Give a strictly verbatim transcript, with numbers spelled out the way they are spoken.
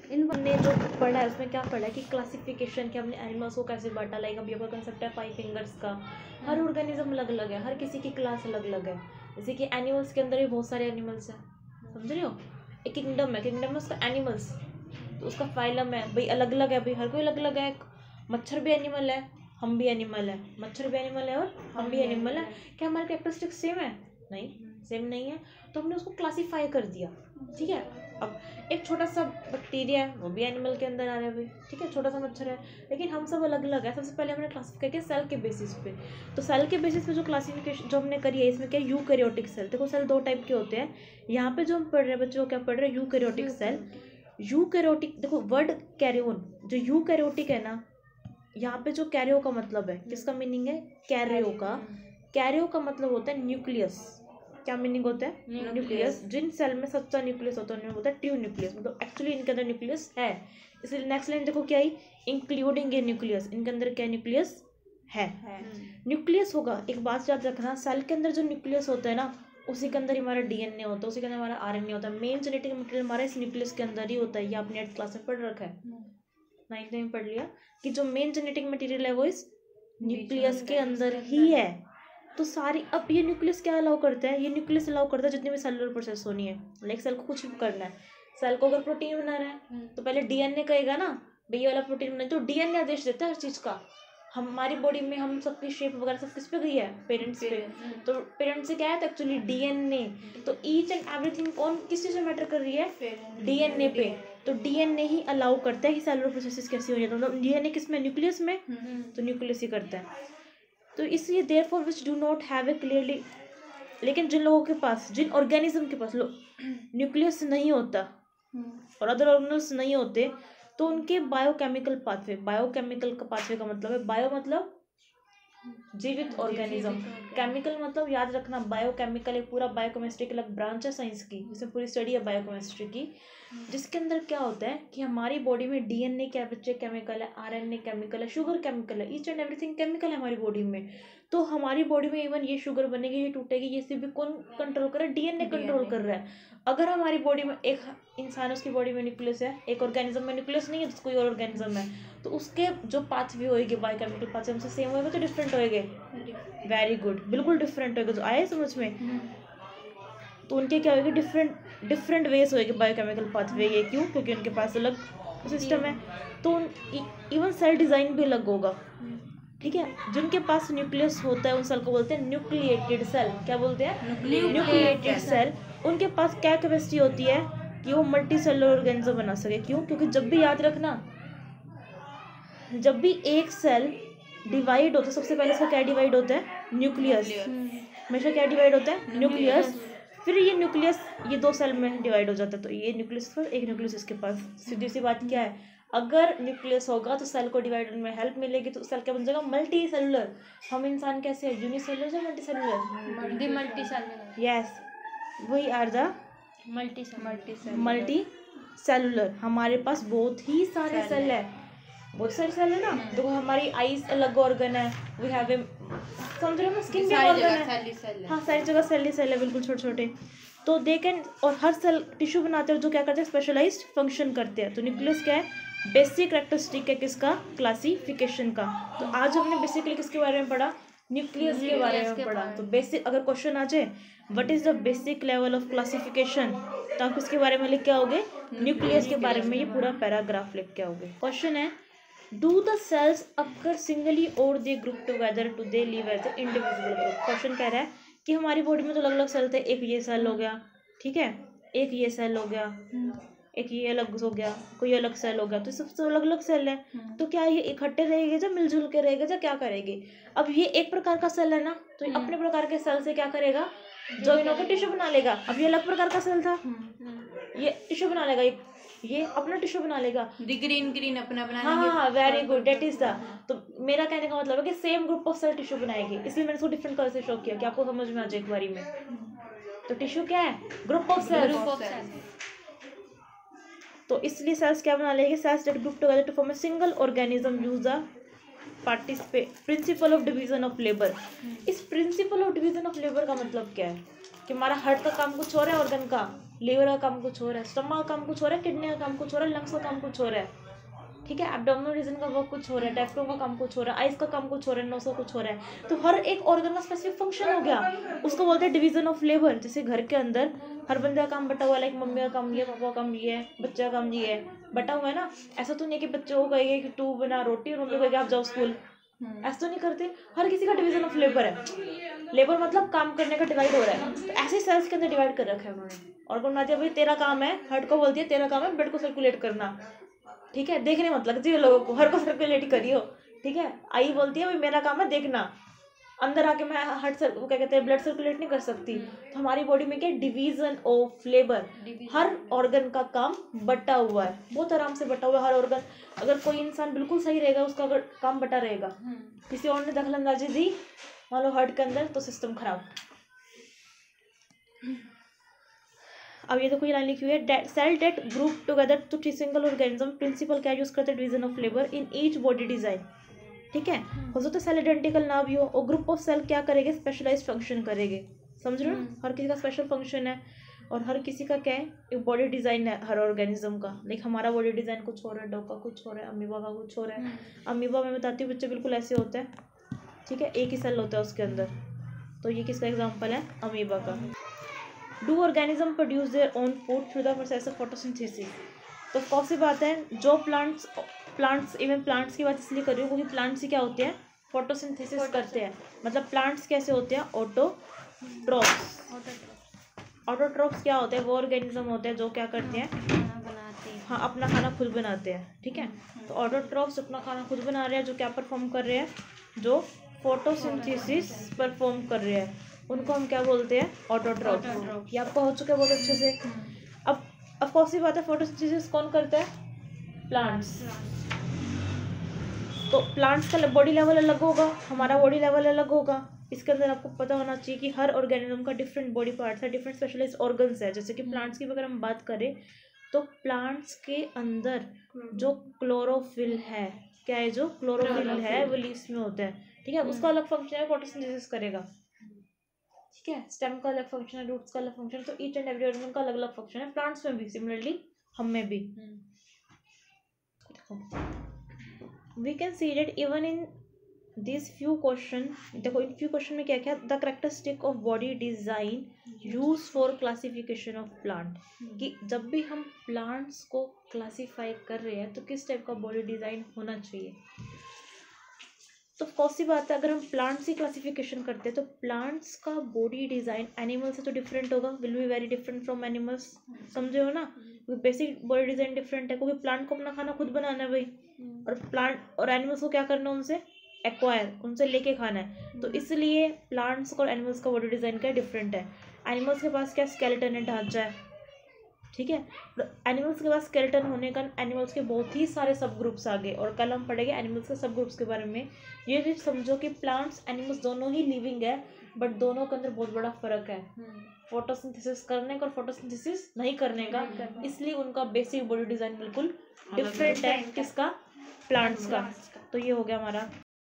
इन ने जो पढ़ा है उसमें क्या पढ़ा है कि क्लासिफिकेशन, कि हमने एनिमल्स को कैसे बांटा, लाइक अभी आपका कंसेप्ट है फाइव फिंगर्स का। हर ऑर्गेनिज्म अलग अलग है, हर किसी की क्लास अलग अलग है। जैसे कि एनिमल्स के अंदर भी बहुत सारे एनिमल्स हैं, समझ रहे हो। एक किंगडम है, किंगडम में उसका एनिमल्स, तो उसका फाइलम है भाई, अलग अलग है भाई, हर कोई अलग अलग है। मच्छर भी एनिमल है, हम भी एनिमल है, मच्छर भी एनिमल है और हम भी एनिमल है। क्या हमारे कैरेक्टरिस्टिक्स सेम है? नहीं, सेम नहीं है, तो हमने उसको क्लासीफाई कर दिया, ठीक है। अब एक छोटा सा बैक्टीरिया है, वो भी एनिमल के अंदर आ रहा है भाई, ठीक है, छोटा सा मच्छर है, लेकिन हम सब अलग अलग है। सबसे पहले हमने क्लासीफाई किया सेल के बेसिस पे, तो सेल के बेसिस पे जो क्लासिफिकेशन जो हमने करी है, इसमें क्या, यूकैरियोटिक सेल। देखो सेल दो टाइप के होते हैं, यहाँ पे जो हम पढ़ रहे हैं बच्चों, क्या पढ़ रहे हैं, यूकैरियोटिक सेल। यूकैरियोटिक, देखो वर्ड कैरियोन, जो यूकैरियोटिक है ना, यहाँ पे जो कैरियो का मतलब है, किसका मीनिंग है, कैरियो का। कैरियो का मतलब होता है न्यूक्लियस। क्या मीनिंग होता है, न्यूक्लियस। जिन सेल में सच्चा न्यूक्लियस होता है उन्हें होता है ट्रू न्यूक्लियस, मतलब एक्चुअली इनके अंदर न्यूक्लियस है। इसलिए नेक्स्ट लाइन देखो क्या आई, इंक्लूडिंग ए न्यूक्लियस, इनके अंदर क्या न्यूक्लियस है, न्यूक्लियस होगा। एक बात याद रखना, सेल के अंदर जो न्यूक्लियस होता है ना, उसी के अंदर हमारा डीएनए होता है, उसी के अंदर हमारा आरएनए होता है। मेन जेनेटिक मटेरियल हमारा इस न्यूक्लियस के अंदर ही होता है। ये आपने एट क्लास में पढ़ रखा है, नाइन्थ में पढ़ लिया कि जो मेन जेनेटिक मटेरियल है वो इस न्यूक्लियस के अंदर ही है। तो सारी, अब ये न्यूक्लियस क्या अलाउ करता है, ये न्यूक्लियस अलाउ करता है जितनी भी सेलुलर प्रोसेस होनी है। लाइक सेल को कुछ भी करना है, सेल को अगर प्रोटीन बना रहा है तो पहले डीएनए कहेगा ना भाई ये वाला प्रोटीन बना, तो डीएनए आदेश देता है हर चीज़ का। हमारी बॉडी में हम सबकी शेप वगैरह सब किस पे गई है, पेरेंट्स पे। तो पेरेंट्स से क्या है, तो एक्चुअली डीएनए। तो ईच एंड एवरीथिंग कौन किस चीज़ में मैटर कर रही है, डीएनए पे। तो डीएनए ही अलाउ करता है कि सेलुलर प्रोसेसेस कैसी हो जाती है, मतलब डीएनए किस में, न्यूक्लियस में, तो न्यूक्लियस ही करता है। तो इसलिए therefore which do not have a clearly, लेकिन जिन लोगों के पास, जिन ऑर्गेनिज्म के पास न्यूक्लियस नहीं होता और अदर ऑर्गेनिजम्स नहीं होते, तो उनके बायोकेमिकल पाथवे, बायोकेमिकल का पाथवे का मतलब है, बायो मतलब जीवित ऑर्गेनिज्म, केमिकल मतलब याद रखना, बायोकेमिकल एक पूरा बायोकेमिस्ट्री की अलग ब्रांच है साइंस की, जिसमें पूरी स्टडी है बायोकेमिस्ट्री की, जिसके अंदर क्या होता है कि हमारी बॉडी में डीएनए क्या बच्चे केमिकल है, आरएनए केमिकल है, शुगर केमिकल है, ईच एंड एवरीथिंग केमिकल है हमारी बॉडी में। तो हमारी बॉडी में इवन ये शुगर बनेगी, ये टूटेगी, ये सिर्फ कौन कंट्रोल कर रहा है, डीएनए कंट्रोल कर रहा है। अगर हमारी बॉडी में एक इंसान, उसकी बॉडी में न्यूक्लियस है, एक ऑर्गेनिज्म में न्यूक्लियस नहीं है, तो कोई और ऑर्गेनिज्म है, तो उसके जो पाथवे होएगी बायोकेमिकल पाथवे हमसे सेम होएगा तो डिफरेंट होएंगे, वेरी गुड, बिल्कुल डिफरेंट होएगा। जो आए समझ में, तो उनके क्या होएगी, डिफरेंट डिफरेंट वेज होएगी बायोकेमिकल पाथवे। ये क्यों, क्योंकि उनके पास अलग सिस्टम है। तो इवन सेल डिज़ाइन भी अलग होगा, ठीक है। जिनके पास न्यूक्लियस होता है उन सेल को बोलते हैं न्यूक्लिएटेड सेल। क्या बोलते हैं, न्यूक्लिएटेड सेल। उनके पास क्या कैपेसिटी होती है कि वो मल्टी सेलुलर ऑर्गेनिज्म बना सके। क्यों, क्योंकि जब भी, याद रखना, जब भी एक सेल डिवाइड होता है, सबसे पहले इसका क्या डिवाइड होता है, न्यूक्लियस। हमेशा क्या डिवाइड होता है, न्यूक्लियस। फिर ये न्यूक्लियस ये दो सेल में डिवाइड हो जाता है, तो ये न्यूक्लियस पर, एक न्यूक्लियस इसके पास। सीधी सी बात क्या है, अगर न्यूक्लियस होगा तो सेल को डिवाइड में हेल्प मिलेगी, तो सेल क्या बन जाएगा, मल्टी सेलुलर। हम इंसान कैसे है, यूनिसेलुलर या multi cellular, multi cellular, yes, वही are the multi multi multi cellular. हमारे पास बहुत ही सारे सेल है, बहुत सारे सेल है ना। देखो हमारी आईज अलग ऑर्गन है, वी हैव ए, समझ रहे हो, स्किन भी ऑर्गन है, हाँ सारी जगह सेल ही सेल है, बिल्कुल छोटे छोटे। तो दे कैन, और हर सेल टिश्यू बनाते हैं जो क्या करते हैं, स्पेशलाइज्ड फंक्शन करते हैं। तो न्यूक्लियस क्या है, बेसिक कैरेक्टरिस्टिक है किसका, क्लासिफिकेशन का। तो आज हमने बेसिकली किसके बारे में पढ़ा, न्यूक्लियस के बारे में पढ़ा। तो बेसिक, अगर क्वेश्चन आ जाए what is the basic level of classification, तो आप किसके बारे में लिख के आओगे, न्यूक्लियस के बारे में ये पूरा पैराग्राफ लिख के आओगे। क्वेश्चन है, do the cells occur singly or they group together to they live as a individual group. Question कह रहा है कि हमारी बॉडी में तो अलग अलग सेल थे, एक ये सेल हो गया, ठीक है, एक ये सेल हो गया, एक ये अलग हो गया, कोई अलग सेल हो गया, तो सबसे अलग अलग सेल है। तो क्या ये इकट्ठे रहेंगे या मिलजुल के रहेंगे या क्या करेंगे। अब ये एक प्रकार का सेल है ना, तो अपने प्रकार के सेल से क्या करेगा, जॉइन होकर टिश्यू बना लेगा। अब ये अलग प्रकार का सेल था, ये टिश्यू बना लेगा, ये अपना टिश्यू बना लेगा, ग्रीन ग्रीन अपना बना लेंगे। हाँ हाँ, very good, that is the. तो मेरा कहने का मतलब है कि same group of cell tissue बनाएगी, इसलिए मैंने इसको डिफरेंट कलर से शो किया कि आपको समझ में आ जाए एक बारी में। तो टिश्यू क्या है, ग्रुप ऑफ सेल्स। तो इसलिए सेल्स क्या बना लेंगे, cells that group together to form a single organism use the participate principle of division of labour. इस principle of division of labour का मतलब क्या है कि हमारा हार्ट का काम कुछ और है ऑर्गन का, लीवर का काम कुछ और है, स्टमक का काम कुछ और है, किडनी का काम कुछ और है, लंग्स का काम कुछ और है, ठीक है, एब्डोमिनल रीजन का वर्क कुछ हो रहा है, डायफ्राम का काम कुछ हो रहा है, आइस का काम कुछ हो रहा है, नोज का कुछ हो रहा है। तो हर एक ऑर्गन का स्पेसिफिक फंक्शन हो गया, उसको बोलते हैं डिवीजन ऑफ लेबर। जैसे घर के अंदर हर बंदे का काम बटा हुआ है, लाइक मम्मी का काम ये, पापा का काम ये है, बच्चे का काम ये है, बटा हुआ है ना। ऐसा तो नहीं कि बच्चे को कहेंगे कि तू बना रोटी और मम्मी कहेगी आप जाओ स्कूल, ऐसा तो नहीं करते। हर किसी का डिवीजन ऑफ लेबर है। लेबर मतलब काम करने का डिवाइड हो रहा है। तो ऐसे सेल्स के अंदर डिवाइड कर रखा है उन्होंने। ऑर्गन बनाती है भाई तेरा काम है, हार्ट को बोलती है तेरा काम है ब्लड को सर्कुलेट करना, ठीक है, देखने मत लग जी लोगों को, हर को सर्कुलेट करियो, ठीक है। आई बोलती है भाई मेरा काम है देखना, अंदर आके मैं हार्ट सर वो क्या कहते हैं ब्लड सर्कुलेट नहीं कर सकती। तो हमारी बॉडी में क्या डिवीजन ऑफ लेबर, हर ऑर्गन का काम बटा हुआ है, बहुत आराम से बटा हुआ है हर ऑर्गन। अगर कोई इंसान बिल्कुल सही रहेगा उसका अगर काम बटा रहेगा, किसी और ने दखलंदाजी दी मान लो हार्ट के अंदर, तो सिस्टम खराब। अब ये तो कोई लाइन लिखी हुई है, cell that group together to three single organism, principle क्या यूज करते हैं division of labour in each body design, ठीक है। हो सकता है सेल आइडेंटिकल ना भी हो, और ग्रुप ऑफ सेल क्या करेंगे स्पेशलाइज फंक्शन करेंगे, समझ रहे हो, हर किसी का स्पेशल फंक्शन है और हर किसी का क्या है एक बॉडी डिजाइन है हर ऑर्गेनिज्म का। लाइक हमारा बॉडी डिजाइन कुछ हो रहा है, डॉग का कुछ हो रहा है, अमीबा का कुछ हो रहा है। अमीबा मैं बताती हूँ बच्चे बिल्कुल ऐसे होते हैं, ठीक है, एक ही सेल होता है उसके अंदर। तो ये किसका एग्जाम्पल है, अमीबा का। Do organism produce their own food through the process of photosynthesis. तो कौन सी बात है, जो प्लांट्स प्लांट्स इवन प्लांट्स की बात इसलिए कर रही हूँ क्योंकि प्लांट्स ही क्या होते हैं फोटोसिंथेसिस करते हैं। मतलब प्लांट्स कैसे होते हैं, ऑटोट्रॉफ्स। ऑटोट्रॉफ्स क्या होते हैं, वो ऑर्गेनिज्म होते हैं जो क्या करते हैं, खाना बनाते हैं, हाँ अपना खाना खुद बनाते हैं, ठीक है। तो ऑटोट्रॉफ्स अपना खाना खुद बना रहे हैं, जो क्या परफॉर्म कर रहे हैं, जो फोटोसिंथेसिस परफॉर्म कर रहे हैं, उनको हम क्या बोलते हैं, ऑटोट्रॉफ। ये आपको हो चुका है बहुत अच्छे से। अब अब कौन सी बात है, फोटोसिंथेसिस कौन करता है, प्लांट्स। तो प्लांट्स का बॉडी लेवल अलग होगा, हमारा बॉडी लेवल अलग होगा। इसके अंदर आपको पता होना चाहिए कि हर ऑर्गेनिज्म का डिफरेंट बॉडी पार्ट्स है, डिफरेंट स्पेशलाइज्ड ऑर्गन्स है। जैसे कि प्लांट्स की अगर हम बात करें तो प्लांट्स के अंदर जो क्लोरोफिल है, क्या है, जो क्लोरोफिल है वो लीव्स में होता है, ठीक है, उसका अलग फंक्शन है, फोटोसिंथेसिस करेगा, ठीक है। स्टेम का अलग फंक्शन है, रूट्स का अलग फंक्शन है। तो ईच एंड एवरी ऑर्गन का अलग अलग फंक्शन है, प्लांट्स में भी सिमिलरली हम में भी। We can see that even in this few question, देखो इन फ्यू क्वेश्चन में क्या क्या, the characteristic of body design use for classification of plant, कि जब भी हम प्लांट्स को क्लासीफाई कर रहे हैं तो किस टाइप का बॉडी डिजाइन होना चाहिए। तो कौन सी बात है, अगर हम प्लांट्स की क्लासिफिकेशन करते हैं तो प्लांट्स का बॉडी डिजाइन एनिमल से तो डिफरेंट होगा, will be very different from animals, समझे हो ना। बेसिक बॉडी डिजाइन डिफरेंट है क्योंकि प्लांट को अपना खाना खुद बनाना है भाई, और प्लांट और एनिमल्स को क्या करना है, उनसे एक्वायर, उनसे लेके खाना है। तो इसलिए प्लांट्स और एनिमल्स का बॉडी डिजाइन क्या डिफरेंट है। एनिमल्स के पास क्या स्केलेटन है, ढांचा है, ठीक है। एनिमल्स के पास स्केलेटन होने का एनिमल्स के बहुत ही सारे सब ग्रुप्स आ गए, और कल हम पढ़ेंगे एनिमल्स के सब ग्रुप्स के बारे में। ये भी समझो कि प्लांट्स एनिमल्स दोनों ही लिविंग है, बट दोनों के अंदर बहुत बड़ा फर्क है, फोटोसिंथेसिस करने का और फोटोसिंथेसिस नहीं करने का। इसलिए उनका बेसिक बॉडी डिजाइन बिल्कुल डिफरेंट है, किसका, प्लांट्स का। तो ये हो गया हमारा